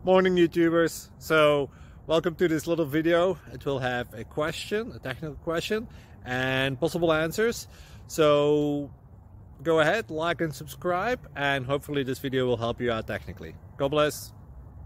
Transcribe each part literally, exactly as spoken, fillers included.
Morning YouTubers. So welcome to this little video. It will have a question, a technical question, and possible answers. So go ahead, like and subscribe, and hopefully this video will help you out technically. God bless.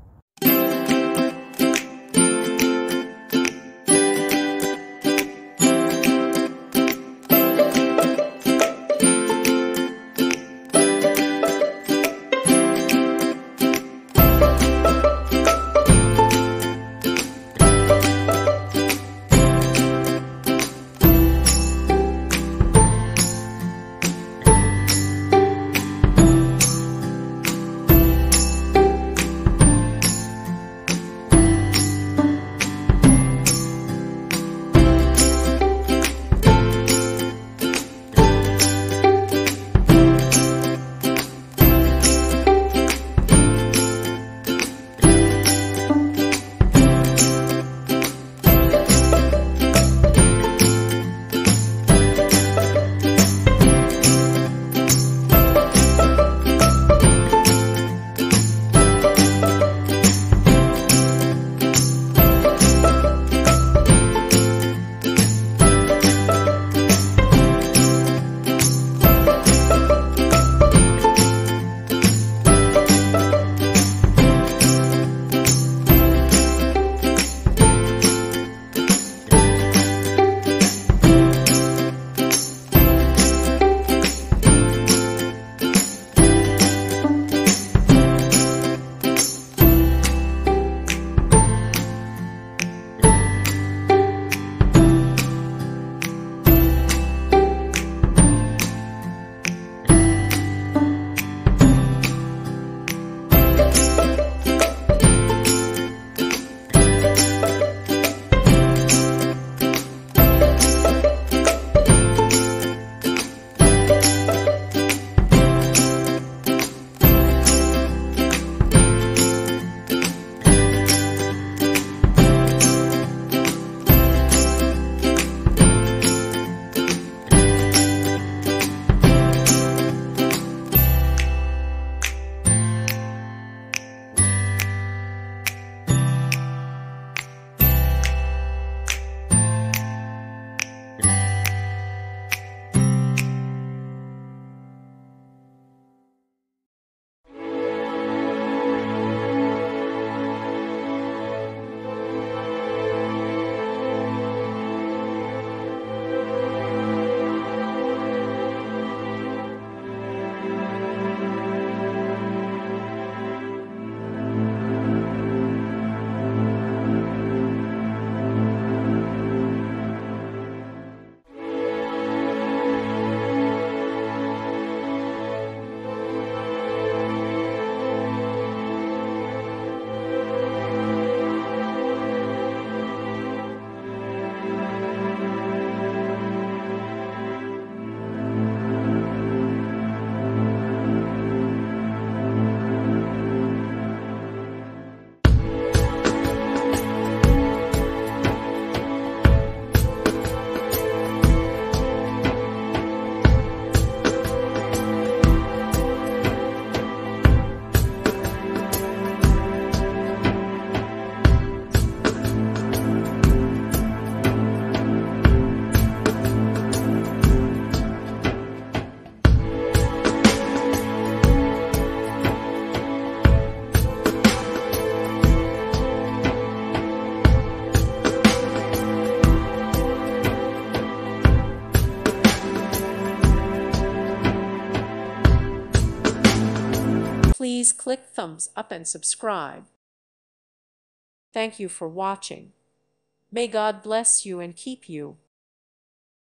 Please click thumbs up and subscribe. Thank you for watching. May God bless you and keep you.